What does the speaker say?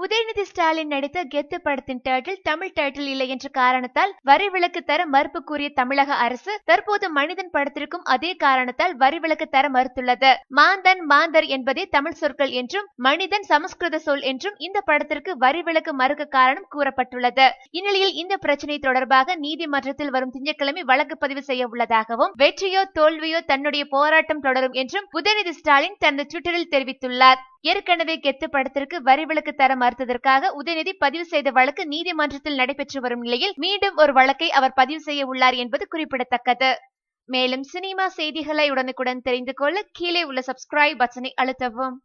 உதயநிதி ஸ்டாலின் நடித்த கெத்து படத்தின் டைட்டில் தமிழ் டைட்டில் இல்லை என்ற காரணத்தால் வரி விலக்கு தர மறுப்பு கூறிய தமிழக அரசு தற்போது மனிதன் படத்திற்கும் அதே காரணத்தால் வரி விலக்கு தர மறுத்துள்ளது. மாந்தன் மாந்தர் என்பதே தமிழ் சொற்கள் என்றும் மனிதன் சமஸ்கிருத சொல் என்றும் இந்த படத்திற்கு வரி விலக்கு மறுக்க காரணம் கூறப்பட்டுள்ளது. இந்நிலையில் இந்த பிரச்சனை தொடர்பாக நீதிமன்றத்தில் வரும் திங்கட்கிழமை வழக்கு பதிவு செய்ய உள்ளதாகவும் வெற்றியோ தோல்வியோ தன்னுடைய போராட்டம் தொடரும் என்றும் உதயநிதி ஸ்டாலின் தனது ட்விட்டரில் தெரிவித்துள்ளார். ஏற்கனவே கெத்து படத்திற்கு வரி விலக்கு தர மறுத்ததற்காக உதயநிதி பதிவு செய்த வழக்கு நீதிமன்றத்தில் நடைபெற்று வரும் நிலையில் மீண்டும் ஒரு வழக்கை அவர் பதிவு செய்ய உள்ளார் என்பது குறிப்பிடத்தக்கது. மேலும் சினிமா செய்திகளை உடனுக்குடன் தெரிந்து கொள்ள கீழே உள்ள சப்ஸ்கிரைப் பட்டனை அழுத்தவும்.